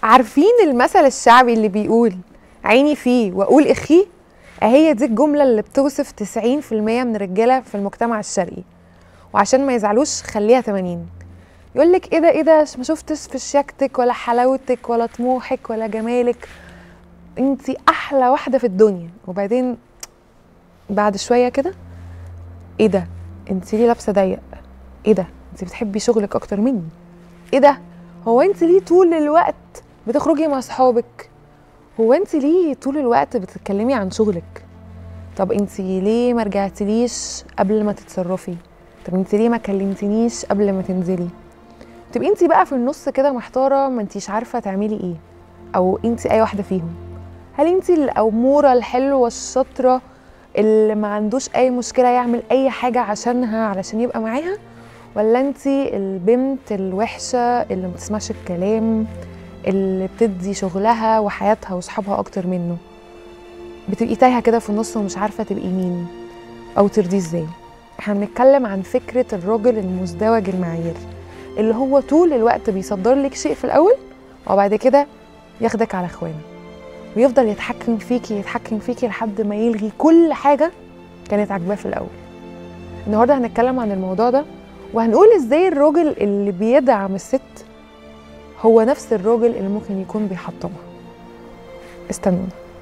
عارفين المثل الشعبي اللي بيقول عيني فيه واقول اخيه؟ هي دي الجمله اللي بتوصف 90% من الرجاله في المجتمع الشرقي. وعشان ما يزعلوش خليها 80. يقولك ايه ده ما شفتش في شياكتك ولا حلاوتك ولا طموحك ولا جمالك، انتي احلى واحده في الدنيا. وبعدين بعد شويه كده، ايه ده انتي ليه لابسه ضيق؟ ايه ده انتي بتحبي شغلك اكتر مني؟ ايه ده هو انتي ليه طول الوقت بتخرجي مع صحابك؟ هو انتي ليه طول الوقت بتتكلمي عن شغلك؟ طب انتي ليه ما رجعتليش قبل ما تتصرفي؟ طب انتي ليه ما كلمتنيش قبل ما تنزلي؟ تبقي انتي بقى في النص كده محتاره، ما انتيش عارفه تعملي ايه، او انتي اي واحده فيهم. هل انتي الاموره الحلوه الشاطره اللي ما عندوش اي مشكله يعمل اي حاجه عشانها علشان يبقى معاها، ولا انتي البنت الوحشه اللي ما بتسمعش الكلام، اللي بتدي شغلها وحياتها وصحابها اكتر منه؟ بتبقي تايهه كده في النص ومش عارفه تبقي مين او ترضيه ازاي. احنا بنتكلم عن فكره الراجل المزدوج المعايير، اللي هو طول الوقت بيصدر لك شيء في الاول وبعد كده ياخدك على اخوانه ويفضل يتحكم فيكي لحد ما يلغي كل حاجه كانت عاجباه في الاول. النهارده هنتكلم عن الموضوع ده، وهنقول ازاي الراجل اللي بيدعم الست هو نفس الراجل اللي ممكن يكون بيحطمها. استنونا.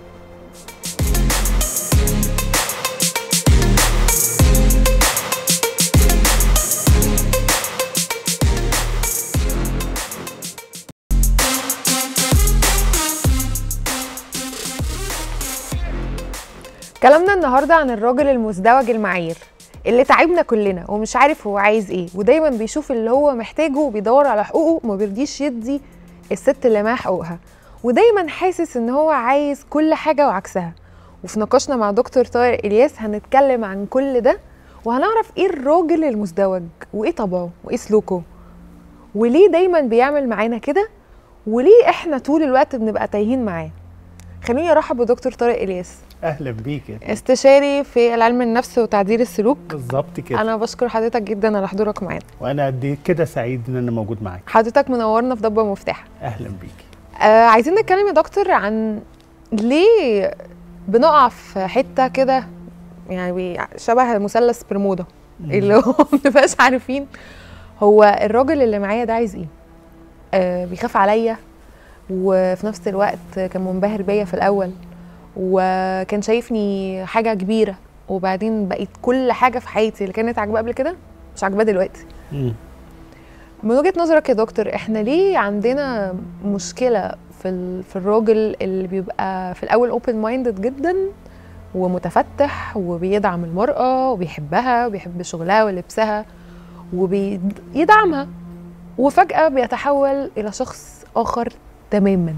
كلامنا النهارده عن الراجل المزدوج المعايير اللي تعبنا كلنا ومش عارف هو عايز ايه، ودايما بيشوف اللي هو محتاجه وبيدور على حقوقه وما بيرضيش يدي الست اللي معاها حقوقها، ودايما حاسس ان هو عايز كل حاجه وعكسها. وفي نقاشنا مع دكتور طارق الياس هنتكلم عن كل ده، وهنعرف ايه الراجل المزدوج وايه طبعه وايه سلوكه، وليه دايما بيعمل معانا كده، وليه احنا طول الوقت بنبقى تايهين معاه. خليني ارحب بدكتور طارق الياس. اهلا بيك. استشاري في العلم النفس وتعديل السلوك. بالظبط كده. انا بشكر حضرتك جدا على حضورك معانا، وانا قد كده سعيد ان انا موجود معاك. حضرتك منورنا في ضبة مفتاح. اهلا بيك. عايزين نتكلم يا دكتور عن ليه بنقع في حته كده، يعني شبه مثلث برمودا اللي هو مبنبقاش عارفين هو الراجل اللي معايا ده عايز ايه. بيخاف عليا، وفي نفس الوقت كان منبهر بيا في الاول وكان شايفني حاجه كبيره، وبعدين بقيت كل حاجه في حياتي اللي كانت عاجباه قبل كده مش عاجباه دلوقتي. من وجهه نظرك يا دكتور، احنا ليه عندنا مشكله في الراجل اللي بيبقى في الاول اوبن مايندد جدا ومتفتح وبيدعم المراه وبيحبها وبيحب شغلها ولبسها وبيدعمها، وفجاه بيتحول الى شخص اخر تماما؟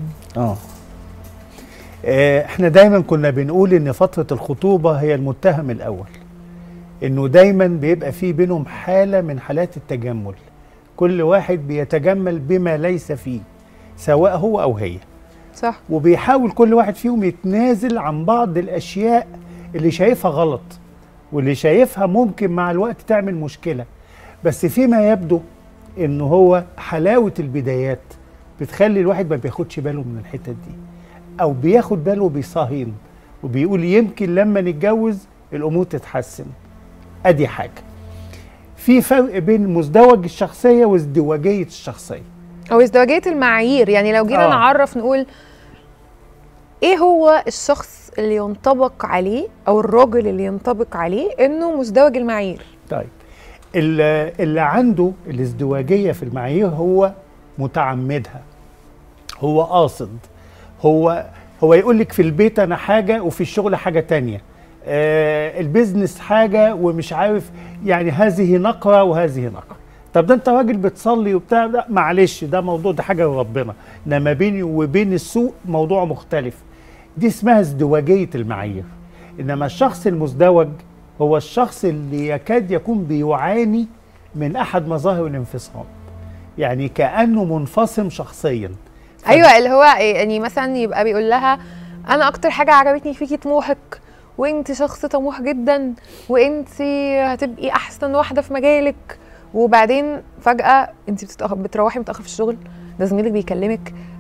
احنا دايما كنا بنقول ان فترة الخطوبة هي المتهم الاول، انه دايما بيبقى فيه بينهم حالة من حالات التجمل، كل واحد بيتجمل بما ليس فيه سواء هو او هي. صح. وبيحاول كل واحد فيهم يتنازل عن بعض الاشياء اللي شايفها غلط واللي شايفها ممكن مع الوقت تعمل مشكلة، بس فيما يبدو انه هو حلاوة البدايات بتخلي الواحد ما بياخدش باله من الحتة دي، او بياخد باله وبيصهين وبيقول يمكن لما نتجوز الامور تتحسن. ادي حاجه. في فرق بين مزدوج الشخصيه وازدواجيه الشخصيه او ازدواجيه المعايير. يعني لو جينا نعرف نقول ايه هو الشخص اللي ينطبق عليه او الراجل اللي ينطبق عليه انه مزدوج المعايير؟ طيب، اللي عنده الازدواجيه في المعايير هو متعمدها، هو قاصد، هو يقول لك في البيت انا حاجه وفي الشغل حاجه تانية، البيزنس حاجه ومش عارف، يعني هذه نقره وهذه نقره. طب ده انت راجل بتصلي وبتاع، لا معلش ده موضوع، ده حاجه لربنا، انما بيني وبين السوق موضوع مختلف. دي اسمها ازدواجيه المعايير. انما الشخص المزدوج هو الشخص اللي يكاد يكون بيعاني من احد مظاهر الانفصام، يعني كانه منفصم شخصيا. ايوه، اللي هو يعني مثلا يبقى بيقول لها انا اكتر حاجه عجبتني فيكي طموحك، وانت شخص طموح جدا، وانت هتبقي احسن واحده في مجالك، وبعدين فجاه انت بتروحي متاخر في الشغل، ده زميلك بيكلمك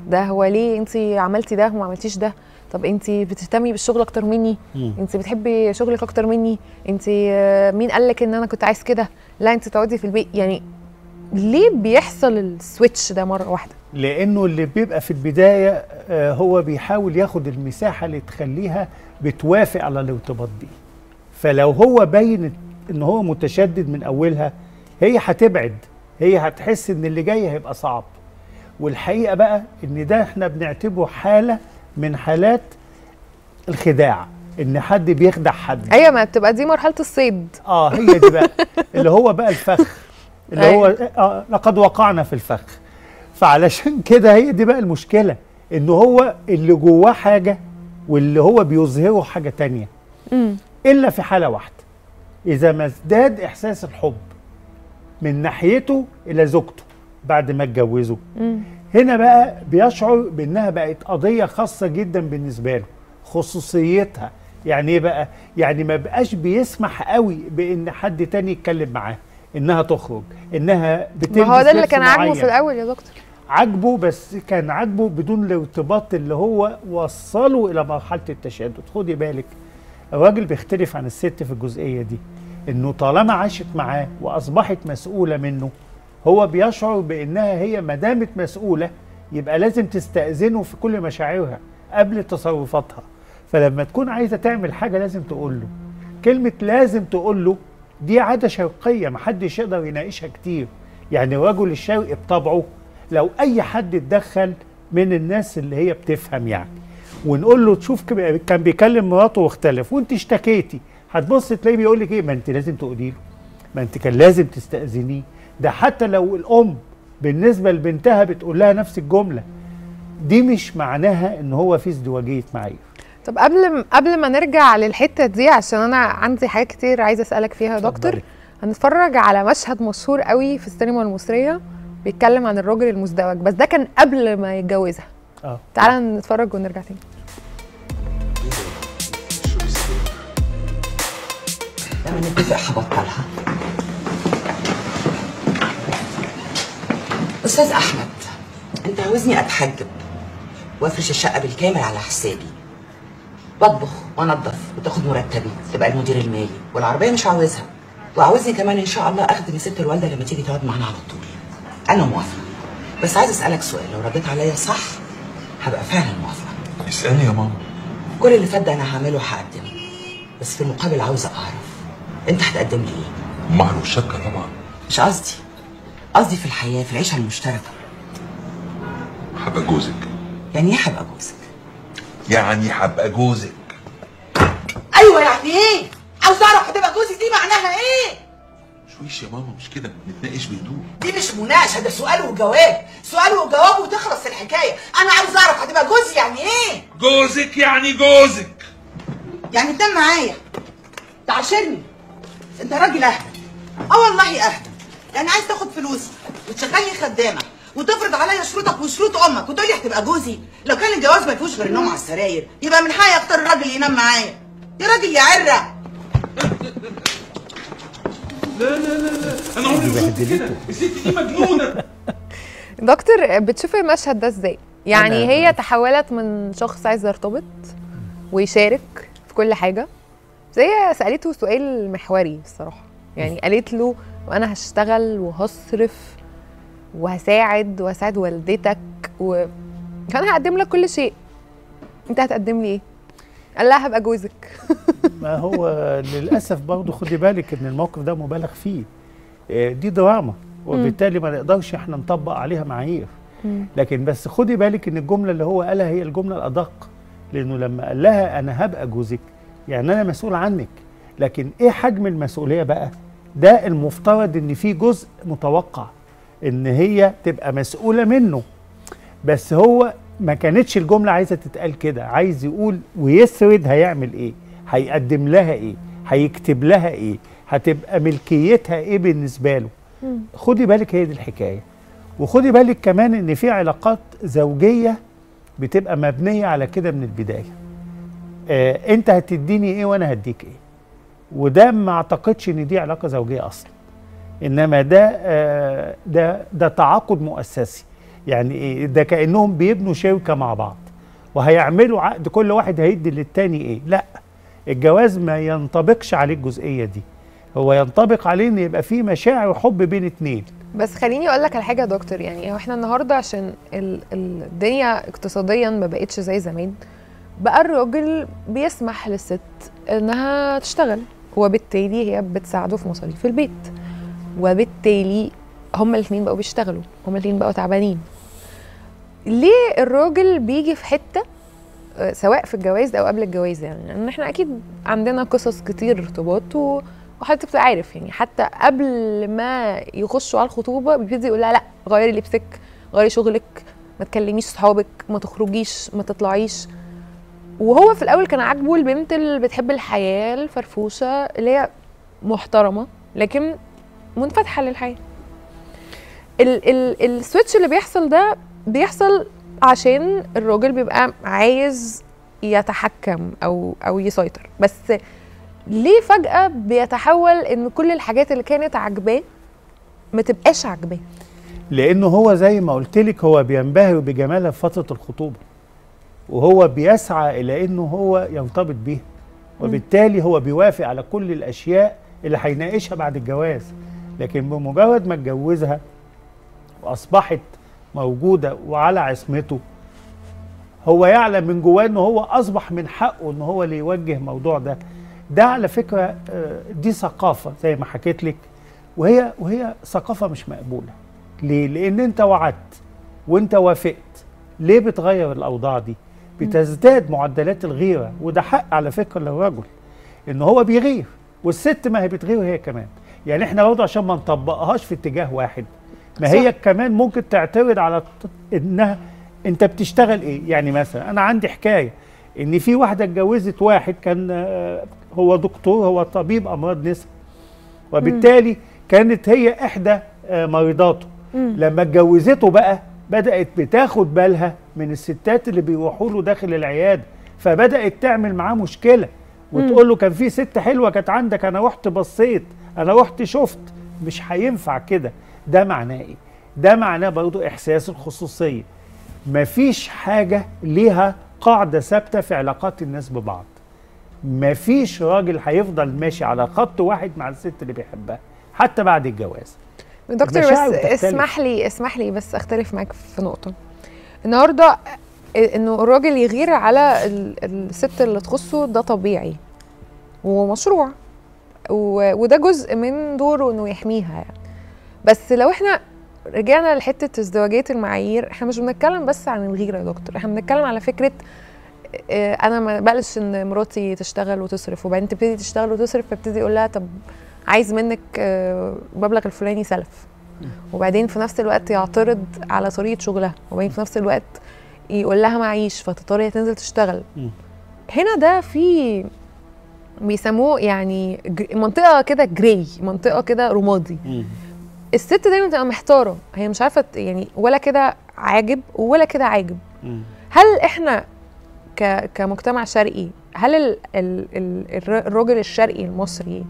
ده هو ليه انت عملتي ده وما عملتيش ده؟ طب انت بتهتمي بالشغل اكتر مني؟ انت بتحبي شغلك اكتر مني؟ انت مين قال لك ان انا كنت عايز كده؟ لا انت تقعدي في البيت. يعني ليه بيحصل السويتش ده مره واحده؟ لانه اللي بيبقى في البدايه هو بيحاول ياخد المساحه اللي تخليها بتوافق على الارتباط بيه. فلو هو باين ان هو متشدد من اولها، هي هتبعد، هي هتحس ان اللي جاي هيبقى صعب. والحقيقه بقى ان ده احنا بنعتبره حاله من حالات الخداع، ان حد بيخدع حد. ايوه، ما بتبقى دي مرحله الصيد. هي دي بقى اللي هو بقى الفخ، اللي هو لقد وقعنا في الفخ. فعلشان كده هي دي بقى المشكله، ان هو اللي جواه حاجه واللي هو بيظهره حاجه تانية. الا في حاله واحده، اذا ما ازداد احساس الحب من ناحيته الى زوجته بعد ما اتجوزوا، هنا بقى بيشعر بانها بقت قضيه خاصه جدا بالنسبه له، خصوصيتها. يعني ايه بقى؟ يعني ما بقاش بيسمح قوي بان حد تاني يتكلم معاه، انها تخرج، انها بتلبس. ما هو ده اللي كان عاجبه في الاول يا دكتور. عاجبه، بس كان عاجبه بدون الارتباط اللي هو وصله الى مرحله التشدد. خدي بالك، الراجل بيختلف عن الست في الجزئيه دي، انه طالما عاشت معاه واصبحت مسؤوله منه، هو بيشعر بانها هي ما دامت مسؤوله يبقى لازم تستأذنه في كل مشاعرها قبل تصرفاتها. فلما تكون عايزه تعمل حاجه لازم تقول له. كلمه لازم تقول له دي عاده شرقيه محدش يقدر يناقشها كتير. يعني الرجل الشرقي بطبعه لو اي حد اتدخل من الناس اللي هي بتفهم يعني، ونقول له تشوف كان بيكلم مراته واختلف وانت اشتكيتي، هتبص تلاقيه بيقول لك ايه؟ ما انت لازم تقولي له، ما انت كان لازم تستأذنيه. ده حتى لو الام بالنسبه لبنتها بتقول لها نفس الجمله دي، مش معناها ان هو في ازدواجيه معايير. طب قبل ما نرجع للحته دي، عشان انا عندي حاجات كتير عايزه اسالك فيها يا دكتور، هنتفرج على مشهد مشهور قوي في السينما المصريه بيتكلم عن الراجل المزدوج، بس ده كان قبل ما يتجوزها. تعالى نتفرج ونرجع تاني. لما نتفق هبطلها. استاذ احمد، انت عاوزني اتحجب وافرش الشقه بالكامل على حسابي، واطبخ وانضف وتاخد مرتبي، تبقى المدير المالي، والعربيه مش عاوزها، وعاوزني كمان ان شاء الله اخدم الست الوالده لما تيجي تقعد معانا على طول. انا موافقه، بس عايز اسالك سؤال، لو رديت عليا صح هبقى فعلا موافقه. اسالني يا ماما. كل اللي فات ده انا هعمله هقدمه، بس في المقابل عاوزه اعرف انت هتقدم لي ايه؟ مهر والشبكه طبعا. مش قصدي في الحياه، في العيشه المشتركه. هبقى جوزك. يعني ايه هبقى جوزك؟ يعني هبقى جوزك. ايوه يعني ايه؟ عاوز اعرف هتبقى جوزك دي معناها ايه؟ شويش يا ماما، مش كده، نتناقش بهدوء. دي مش مناقشه، ده سؤال وجواب، سؤال وجواب وتخلص الحكايه. انا عاوز اعرف هتبقى جوزي يعني ايه؟ جوزك يعني جوزك. يعني تنام معايا، تعاشرني، انت راجل اهبل. والله اهبل. يعني عايز تاخد فلوسي وتشغلني خدامه وتفرض عليا شروطك وشروط امك وتقول لي هتبقى جوزي؟ لو كان الجواز ما فيهوش غير النوم على السراير يبقى من حقي اختار الراجل ينام معايا. يا راجل يا عره. لا انا عمري ما كنت كده، الست دي مجنونه. دكتور، بتشوف المشهد ده ازاي؟ يعني هي تحولت من شخص عايز يرتبط ويشارك في كل حاجه، زي سالته سؤال محوري الصراحه. يعني قالت له وانا هشتغل وهصرف وهساعد والدتك كان هقدم لك كل شيء، انت هتقدم لي ايه؟ قال لها هبقى جوزك. ما هو للاسف برضه خدي بالك ان الموقف ده مبالغ فيه، دي دراما، وبالتالي ما نقدرش احنا نطبق عليها معايير. لكن بس خدي بالك ان الجمله اللي هو قالها هي الجمله الادق، لانه لما قال لها انا هبقى جوزك يعني انا مسؤول عنك، لكن ايه حجم المسؤوليه بقى؟ ده المفترض ان في جزء متوقع ان هي تبقى مسؤوله منه، بس هو ما كانتش الجمله عايزه تتقال كده، عايز يقول ويسرد هيعمل ايه، هيقدم لها ايه، هيكتب لها ايه، هتبقى ملكيتها ايه بالنسبه له. خدي بالك هي دي الحكايه. وخدي بالك كمان ان في علاقات زوجيه بتبقى مبنيه على كده من البدايه، انت هتديني ايه وانا هديك ايه، وده ما اعتقدش ان دي علاقه زوجيه اصلا، انما ده تعاقد مؤسسي. يعني ايه؟ ده كانهم بيبنوا شركه مع بعض وهيعملوا عقد كل واحد هيدي للتاني ايه. لا، الجواز ما ينطبقش عليه الجزئيه دي، هو ينطبق عليه ان يبقى فيه مشاعر وحب بين اتنين. بس خليني اقول لك على حاجه يا دكتور، يعني احنا النهارده عشان الدنيا اقتصاديا ما بقتش زي زمان، بقى الراجل بيسمح للست انها تشتغل، وبالتالي هي بتساعده في مصاريف البيت، وبالتالي هما الاثنين بقوا بيشتغلوا، هما الاثنين بقوا تعبانين. ليه الراجل بيجي في حته سواء في الجواز او قبل الجواز؟ يعني لان احنا اكيد عندنا قصص كتير ارتباط وحضرتك بتبقى عارف، يعني حتى قبل ما يخشوا على الخطوبه بيبتدي يقول لها لا غيري لبسك، غيري شغلك، ما تكلميش صحابك، ما تخرجيش، ما تطلعيش. وهو في الاول كان عاجبه البنت اللي بتحب الحياه الفرفوشه اللي هي محترمه لكن منفتحه للحياه. السويتش اللي بيحصل ده بيحصل عشان الراجل بيبقى عايز يتحكم او يسيطر. بس ليه فجأة بيتحول ان كل الحاجات اللي كانت عاجباه ما تبقاش عاجباه؟ لانه هو زي ما قلت لك هو بينبهر بجمالها في فتره الخطوبه، وهو بيسعى الى انه هو يرتبط بيها، وبالتالي هو بيوافق على كل الاشياء اللي هيناقشها بعد الجواز. لكن بمجرد ما اتجوزها واصبحت موجوده وعلى عصمته، هو يعلم من جواه انه هو اصبح من حقه ان هو اللي يوجه موضوع ده. ده على فكره دي ثقافه زي ما حكيت لك، وهي ثقافه مش مقبوله. ليه؟ لان انت وعدت وانت وافقت. ليه بتغير الاوضاع دي؟ بتزداد معدلات الغيره، وده حق على فكره للرجل ان هو بيغير، والست ما هي بتغير هي كمان. يعني احنا برضه عشان ما نطبقهاش في اتجاه واحد، ما هي كمان ممكن تعترض على انها انت بتشتغل ايه. يعني مثلا انا عندي حكايه ان في واحده اتجوزت واحد كان هو دكتور، هو طبيب امراض نساء، وبالتالي كانت هي احدى مريضاته. لما اتجوزته بقى بدات بتاخد بالها من الستات اللي بيروحوا له داخل العياده، فبدات تعمل معاه مشكله وتقول له كان في ست حلوه كانت عندك، انا رحت بصيت، انا رحت شفت. مش هينفع كده. ده معناه ايه؟ ده معناه برضه احساس الخصوصيه. مفيش حاجه ليها قاعده ثابته في علاقات الناس ببعض. مفيش راجل هيفضل ماشي على خط واحد مع الست اللي بيحبها حتى بعد الجواز. دكتور بس اسمح لي بس اختلف معاك في نقطه. النهارده انه الراجل يغير على الست اللي تخصه ده طبيعي ومشروع، وده جزء من دوره انه يحميها يعني. بس لو احنا رجعنا لحته ازدواجيه المعايير، احنا مش بنتكلم بس عن الغيره يا دكتور، احنا بنتكلم على فكره انا ما بقلش ان مراتي تشتغل وتصرف، وبعدين تبتدي تشتغل وتصرف، فابتدي اقول لها طب عايز منك مبلغ الفلاني سلف، وبعدين في نفس الوقت يعترض على طريقه شغلها، وبعدين في نفس الوقت يقول لها معيش فتضطر هي تنزل تشتغل. هنا ده في بيسموه يعني منطقه كده جراي، منطقه كده رمادي. الست دايما بتبقى محتاره، هي مش عارفه يعني ولا كده عاجب ولا كده عاجب. هل احنا كمجتمع شرقي، هل الراجل الشرقي المصري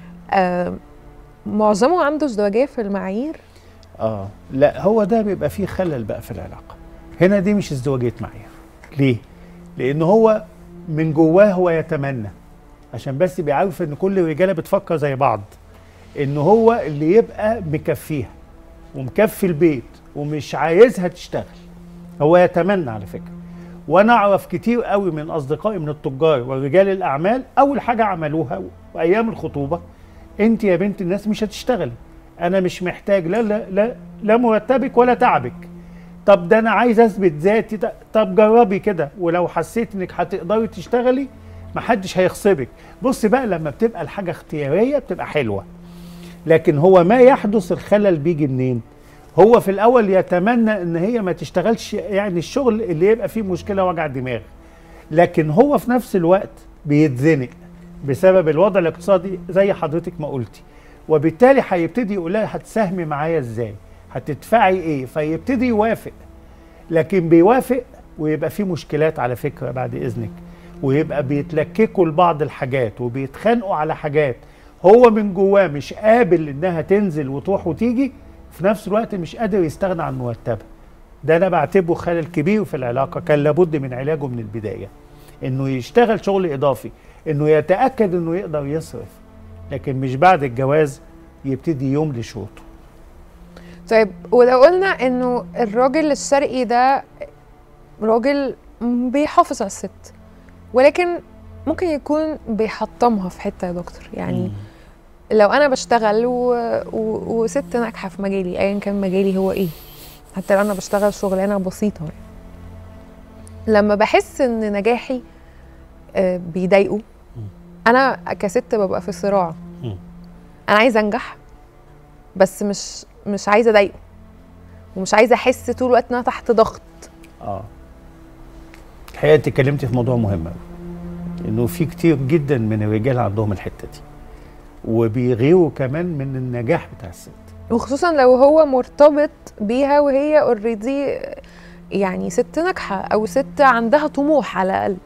معظمه عنده ازدواجيه في المعايير؟ لا، هو ده بيبقى فيه خلل بقى في العلاقه. هنا دي مش ازدواجيه معايير. ليه؟ لان هو من جواه هو يتمنى، عشان بس بيعرف ان كل الرجاله بتفكر زي بعض، ان هو اللي يبقى مكفيها ومكفي البيت ومش عايزها تشتغل. هو يتمنى على فكره. وانا اعرف كتير قوي من اصدقائي من التجار ورجال الاعمال، اول حاجه عملوها وايام الخطوبه، انت يا بنت الناس مش هتشتغلي، انا مش محتاج لا مرتبك ولا تعبك. طب ده انا عايز اثبت ذاتي، طب جربي كده، ولو حسيت انك هتقدري تشتغلي محدش هيخصبك. بص بقى، لما بتبقى الحاجه اختياريه بتبقى حلوه. لكن هو ما يحدث الخلل بيجي منين؟ هو في الاول يتمنى ان هي ما تشتغلش، يعني الشغل اللي يبقى فيه مشكله وجع دماغ، لكن هو في نفس الوقت بيتزنق بسبب الوضع الاقتصادي زي حضرتك ما قلتي، وبالتالي هيبتدي يقول لها هتساهمي معايا ازاي؟ هتدفعي ايه؟ فيبتدي يوافق. لكن بيوافق ويبقى فيه مشكلات على فكره بعد اذنك، ويبقى بيتلككوا لبعض الحاجات وبيتخانقوا على حاجات. هو من جواه مش قابل انها تنزل وتروح وتيجي، في نفس الوقت مش قادر يستغنى عن مرتبها. ده انا بعتبره خلل كبير في العلاقه، كان لابد من علاجه من البدايه، انه يشتغل شغل اضافي، انه يتاكد انه يقدر يصرف، لكن مش بعد الجواز يبتدي يملي شروطه. طيب ولو قلنا انه الراجل الشرقي ده راجل بيحافظ على الست، ولكن ممكن يكون بيحطمها في حته يا دكتور، يعني لو انا بشتغل وست ناجحه في مجالي ايا كان مجالي هو ايه، حتى لو انا بشتغل شغلانه بسيطه، لما بحس ان نجاحي بيضايقه، انا كست ببقى في صراع. انا عايزه انجح بس مش عايزه اضايقه، ومش عايزه احس طول الوقت ان انا تحت ضغط. الحقيقه انت اتكلمتي في موضوع مهم قوي، انه في كتير جدا من الرجال عندهم الحته دي، وبيغيروا كمان من النجاح بتاع الست، وخصوصا لو هو مرتبط بيها وهي اوريدي يعني ست ناجحه او ست عندها طموح على الاقل.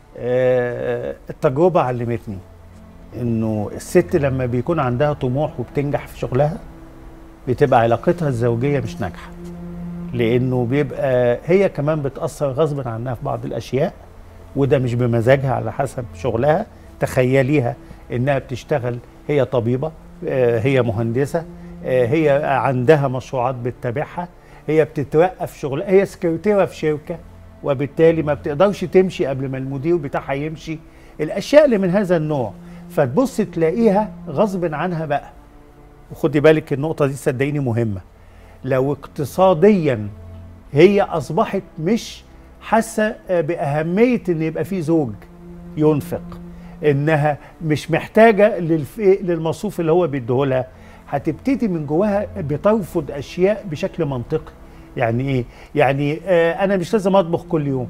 التجربه علمتني انه الست لما بيكون عندها طموح وبتنجح في شغلها بتبقى علاقتها الزوجيه مش ناجحه، لانه بيبقى هي كمان بتاثر غصب عنها في بعض الاشياء، وده مش بمزاجها على حسب شغلها. تخيليها انها بتشتغل، هي طبيبه، هي مهندسه، هي عندها مشروعات بتتابعها، هي بتترقى في شغلها، هي سكرتيره في شركه، وبالتالي ما بتقدرش تمشي قبل ما المدير بتاعها يمشي، الاشياء اللي من هذا النوع. فتبص تلاقيها غصب عنها بقى. وخدي بالك النقطه دي صدقيني مهمه، لو اقتصاديا هي اصبحت مش حاسه باهميه ان يبقى في زوج ينفق، انها مش محتاجه للمصروف اللي هو بيديهولها، هتبتدي من جواها بترفض اشياء بشكل منطقي. يعني ايه؟ يعني انا مش لازم اطبخ كل يوم،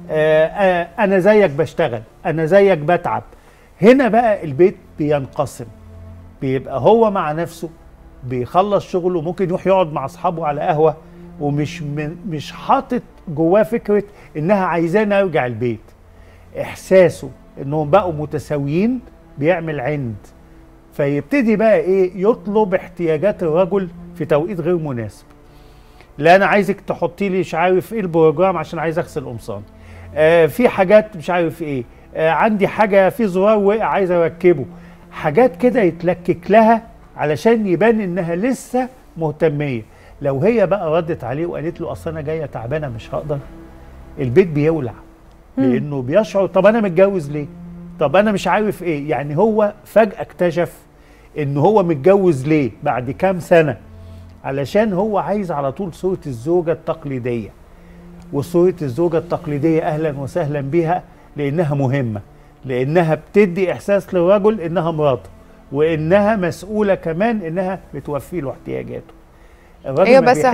انا زيك بشتغل، انا زيك بتعب. هنا بقى البيت بينقسم، بيبقى هو مع نفسه بيخلص شغله، ممكن يروح يقعد مع اصحابه على قهوه، ومش مش حاطط جواه فكره انها عايزانا يرجع البيت. احساسه انهم بقوا متساويين بيعمل عند، فيبتدي بقى ايه؟ يطلب احتياجات الرجل في توقيت غير مناسب. لا انا عايزك تحطي لي مش عارف ايه البروجرام عشان عايز اغسل قمصان، في حاجات مش عارف ايه، عندي حاجه في زرار وقع عايز اركبه، حاجات كده يتلكك لها علشان يبان انها لسه مهتميه. لو هي بقى ردت عليه وقالت له اصل انا جايه تعبانه مش هقدر، البيت بيولع، لانه بيشعر طب انا متجوز ليه؟ طب انا مش عارف ايه. يعني هو فجأة اكتشف ان هو متجوز ليه بعد كام سنة، علشان هو عايز على طول صورة الزوجة التقليدية. وصورة الزوجة التقليدية اهلا وسهلا بيها، لانها مهمة، لانها بتدي احساس للرجل انها مراته، وانها مسؤولة كمان انها بتوفي له احتياجاته. ايوه بس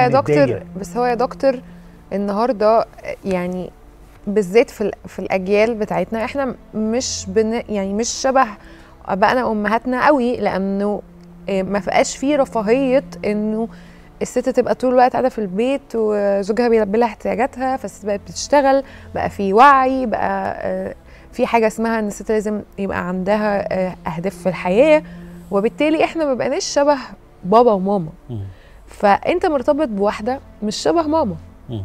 هو يا دكتور النهارده يعني بالذات في الاجيال بتاعتنا احنا مش يعني مش شبه ابائنا وامهاتنا قوي، لانه ما فيهاش فيه رفاهيه انه الست تبقى طول الوقت قاعده في البيت وزوجها بيلبي لها احتياجاتها، فالست بقت بتشتغل، بقى في وعي، بقى في حاجه اسمها ان الست لازم يبقى عندها اهداف في الحياه، وبالتالي احنا ما بقيناش شبه بابا وماما. فانت مرتبط بواحده مش شبه ماما،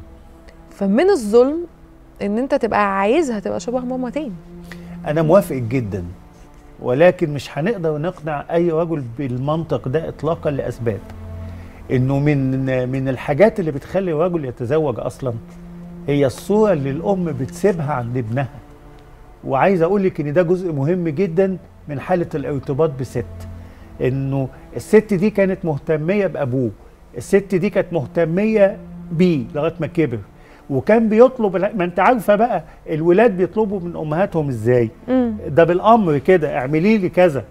فمن الظلم ان انت تبقى عايزها تبقى شبه ماما تاني. انا موافق جدا، ولكن مش هنقدر نقنع اي رجل بالمنطق ده اطلاقا، لاسباب انه من الحاجات اللي بتخلي الرجل يتزوج اصلا هي الصوره اللي الام بتسيبها عند ابنها. وعايز اقول لك ان ده جزء مهم جدا من حاله الارتباط بست، انه الست دي كانت مهتميه بابوه، الست دي كانت مهتميه بيه لغايه ما كبر، وكان بيطلب، ما انت عارفه بقى الولاد بيطلبوا من امهاتهم ازاي؟ ده بالامر كده، اعملي لي كذا.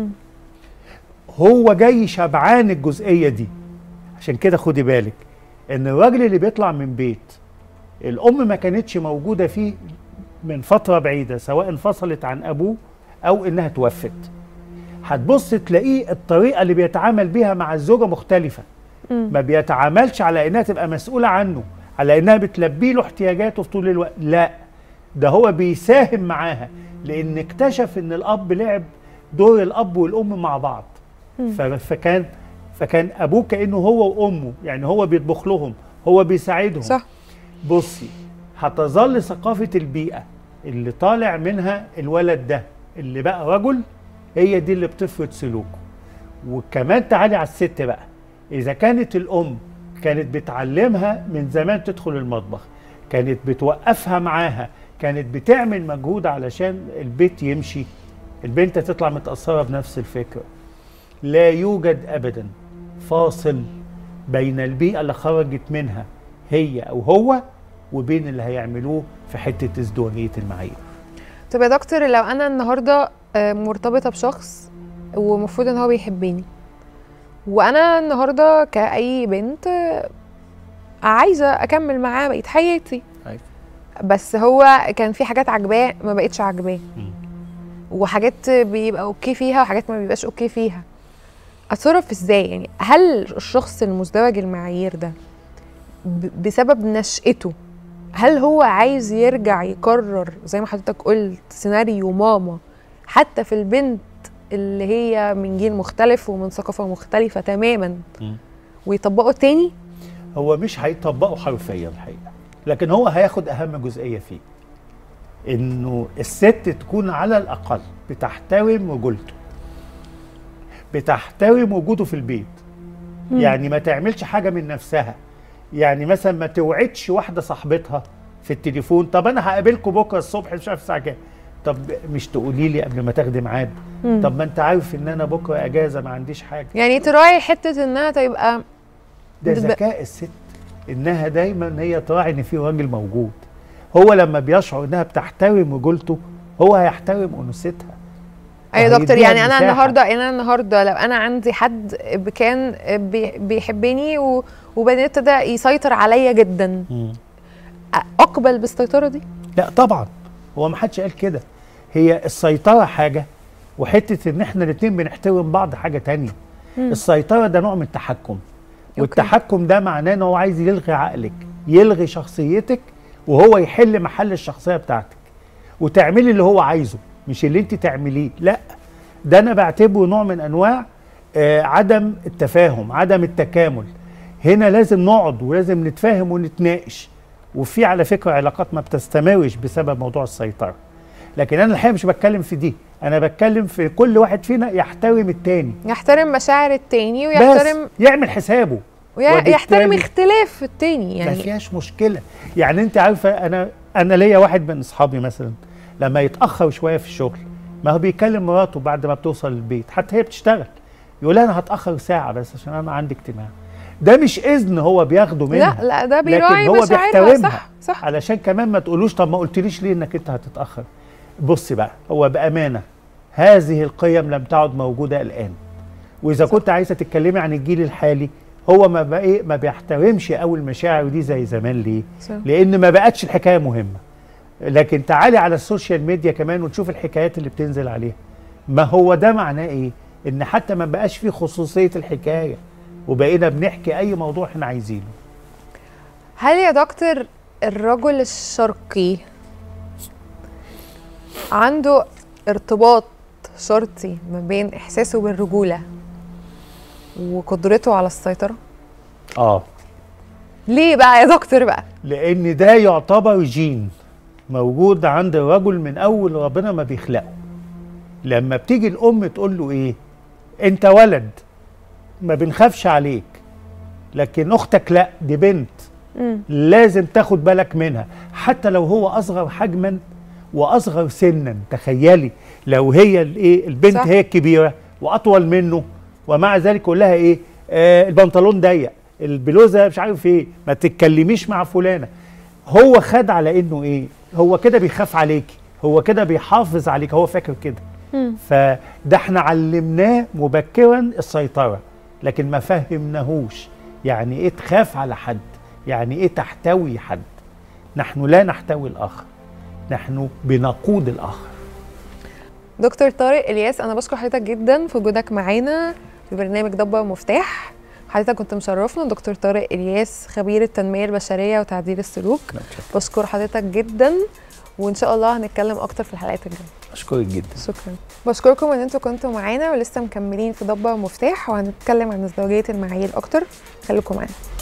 هو جاي شبعان الجزئيه دي. عشان كده خدي بالك ان الراجل اللي بيطلع من بيت الام ما كانتش موجوده فيه من فتره بعيده، سواء انفصلت عن ابوه او انها توفت، هتبص تلاقيه الطريقه اللي بيتعامل بيها مع الزوجه مختلفه. ما بيتعاملش على انها تبقى مسؤوله عنه، على انها بتلبي له احتياجاته في طول الوقت، لا، ده هو بيساهم معاها، لان اكتشف ان الاب لعب دور الاب والام مع بعض. فكان ابوه كانه هو وامه، يعني هو بيطبخ لهم، هو بيساعدهم. صح. بصي، هتظل ثقافة البيئة اللي طالع منها الولد ده اللي بقى رجل، هي دي اللي بتفرض سلوكه. وكمان تعالي على الست بقى، إذا كانت الأم كانت بتعلمها من زمان تدخل المطبخ، كانت بتوقفها معاها، كانت بتعمل مجهود علشان البيت يمشي، البنت تطلع متأثرة بنفس الفكرة. لا يوجد أبدا فاصل بين البيئة اللي خرجت منها هي أو هو وبين اللي هيعملوه في حتة ازدواجية المعايير. طب يا دكتور، لو أنا النهاردة مرتبطة بشخص ومفروض إن هو بيحبني، وأنا النهاردة كأي بنت عايزة أكمل معاه بقية حياتي، بس هو كان في حاجات عجباه ما بقتش عجباه، وحاجات بيبقى اوكي فيها وحاجات ما بيبقاش اوكي فيها، اتصرف ازاي؟ يعني هل الشخص المزدوج المعايير ده بسبب نشأته، هل هو عايز يرجع يكرر زي ما حضرتك قلت سيناريو ماما حتى في البنت اللي هي من جيل مختلف ومن ثقافة مختلفة تماما ويطبقه تاني؟ هو مش هيطبقه حرفيا الحقيقة، لكن هو هياخد أهم جزئية فيه، إنه الست تكون على الأقل بتحترم رجولته، بتحترم وجوده في البيت. يعني ما تعملش حاجة من نفسها، يعني مثلا ما توعدش واحدة صاحبتها في التليفون طب أنا هقابلكم بكرة الصبح مش عارف الساعة كام، طب مش تقولي لي قبل ما تاخدي ميعاد؟ طب ما أنت عارف إن أنا بكرة أجازة ما عنديش حاجة. يعني تراعي حتة إنها تبقى ده ذكاء الست، إنها دايما هي تراعي إن في راجل موجود. هو لما بيشعر إنها بتحترم رجولته هو هيحترم أنوثتها. ايوه يا دكتور، يعني انا النهارده لو انا عندي حد كان بيحبني وبعدين ابتدى يسيطر عليا جدا، اقبل بالسيطره دي؟ لا طبعا، هو ما حدش قال كده. هي السيطره حاجه، وحته ان احنا الاثنين بنحترم بعض حاجه تانية. السيطره ده نوع من التحكم، والتحكم ده معناه ان هو عايز يلغي عقلك، يلغي شخصيتك، وهو يحل محل الشخصيه بتاعتك وتعملي اللي هو عايزه مش اللي انت تعمليه. لا، ده انا بعتبره نوع من انواع عدم التفاهم، عدم التكامل. هنا لازم نقعد ولازم نتفاهم ونتناقش. وفي على فكره علاقات ما بتستمرش بسبب موضوع السيطره، لكن انا الحقيقه مش بتكلم في دي، انا بتكلم في كل واحد فينا يحترم التاني، يحترم مشاعر التاني ويحترم، بس يعمل حسابه ويحترم اختلاف التاني. يعني ما فيهاش مشكله. يعني انت عارفه، انا ليا واحد من اصحابي مثلا لما يتاخر شويه في الشغل، ما هو بيكلم مراته بعد ما بتوصل البيت حتى هي بتشتغل، يقول انا هتاخر ساعه بس عشان انا عندي اجتماع. ده مش اذن هو بياخده منها، لا ده بيراعي لكن هو بيحترمها. صح علشان كمان ما تقولوش طب ما قلتليش ليه انك انت هتتاخر. بصي بقى، هو بامانه هذه القيم لم تعد موجوده الان. واذا كنت عايزه تتكلمي عن الجيل الحالي، هو ما بيحترمش قوي المشاعر دي زي زمان. ليه؟ لان ما بقتش الحكايه مهمه. لكن تعالي على السوشيال ميديا كمان وتشوف الحكايات اللي بتنزل عليها، ما هو ده معناه ايه؟ ان حتى ما بقاش فيه خصوصيه الحكايه، وبقينا بنحكي اي موضوع احنا عايزينه. هل يا دكتور الرجل الشرقي عنده ارتباط شرطي ما بين احساسه بالرجوله وقدرته على السيطره؟ ليه بقى يا دكتور بقى؟ لان ده يعتبر جين موجود عند الرجل من اول ربنا ما بيخلقه. لما بتيجي الام تقول له ايه؟ انت ولد ما بنخافش عليك، لكن اختك لا، دي بنت لازم تاخد بالك منها، حتى لو هو اصغر حجما واصغر سنا. تخيلي لو هي الايه البنت صح. هي الكبيره واطول منه، ومع ذلك يقول لها ايه؟ البنطلون ضيق، البلوزه مش عارف ايه، ما تتكلميش مع فلانه. هو خد على انه ايه؟ هو كده بيخاف عليكي، هو كده بيحافظ عليك، هو فاكر كده. فده احنا علمناه مبكرا السيطره، لكن ما فهمناهوش يعني ايه تخاف على حد، يعني ايه تحتوي حد. نحن لا نحتوي الاخر، نحن بنقود الاخر. دكتور طارق الياس، انا بشكر حضرتك جدا في وجودك معانا في برنامج ضبة ومفتاح. حضرتك كنت مشرفنا. دكتور طارق الياس، خبير التنميه البشريه وتعديل السلوك. بشكر حضرتك جدا، وان شاء الله هنتكلم اكتر في الحلقات الجايه. اشكرك جدا. شكرا. بشكركم ان انتوا كنتوا معانا ولسه مكملين في ضبة ومفتاح، وهنتكلم عن ازدواجيه المعايير اكتر. خليكم معانا.